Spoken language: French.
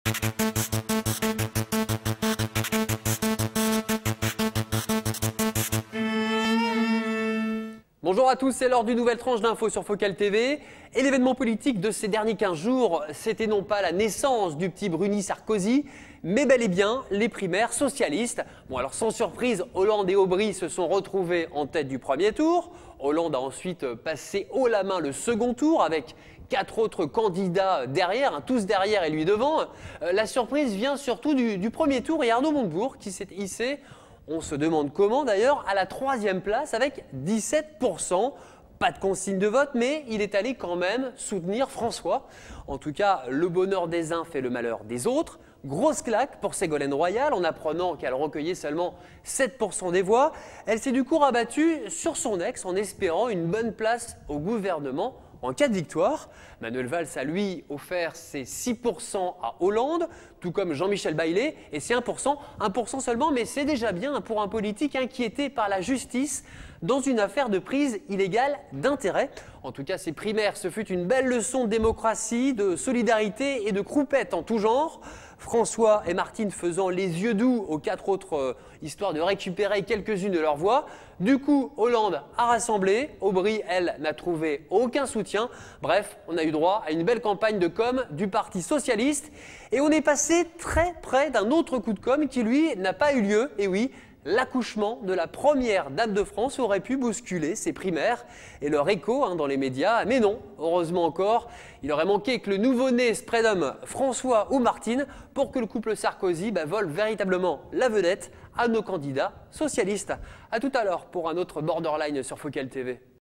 Bonjour à tous, c'est l'heure d'une nouvelle tranche d'infos sur Focal TV. Et l'événement politique de ces derniers 15 jours, c'était non pas la naissance du petit Bruni Sarkozy, mais bel et bien les primaires socialistes. Bon alors sans surprise, Hollande et Aubry se sont retrouvés en tête du premier tour. Hollande a ensuite passé haut la main le second tour avec 4 autres candidats derrière, tous derrière et lui devant. La surprise vient surtout du premier tour et Arnaud Montebourg qui s'est hissé, on se demande comment d'ailleurs, à la 3e place avec 17%. Pas de consigne de vote, mais il est allé quand même soutenir François. En tout cas, le bonheur des uns fait le malheur des autres. Grosse claque pour Ségolène Royal en apprenant qu'elle recueillait seulement 7% des voix. Elle s'est du coup rabattue sur son ex en espérant une bonne place au gouvernement en cas de victoire. Manuel Valls a lui offert ses 6% à Hollande, tout comme Jean-Michel Bailey, et c'est 1% seulement, mais c'est déjà bien pour un politique inquiété par la justice dans une affaire de prise illégale d'intérêt. En tout cas, ces primaires, ce fut une belle leçon de démocratie, de solidarité et de croupette en tout genre. François et Martine faisant les yeux doux aux 4 autres, histoire de récupérer quelques-unes de leurs voix. Du coup, Hollande a rassemblé, Aubry, elle, n'a trouvé aucun soutien. Bref, on a eu droit à une belle campagne de com du Parti Socialiste. Et on est passé très près d'un autre coup de com qui, lui, n'a pas eu lieu. Et oui, l'accouchement de la première dame de France aurait pu bousculer ces primaires et leur écho dans les médias. Mais non, heureusement encore, il aurait manqué que le nouveau-né se prénomme François ou Martine pour que le couple Sarkozy vole véritablement la vedette à nos candidats socialistes. A tout à l'heure pour un autre Borderline sur Focal TV.